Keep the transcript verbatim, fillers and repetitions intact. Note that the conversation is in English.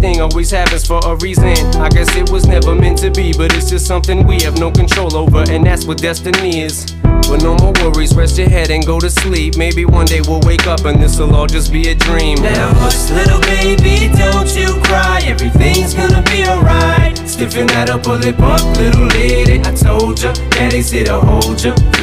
everything always happens for a reason. I guess it was never meant to be, but it's just something we have no control over, and that's what destiny is. But no more worries, rest your head and go to sleep. Maybe one day we'll wake up and this'll all just be a dream. Now hush, little baby, don't you cry. Everything's gonna be alright. Stiffen that upper lip up, little lady. I told ya, daddy's here to hold ya.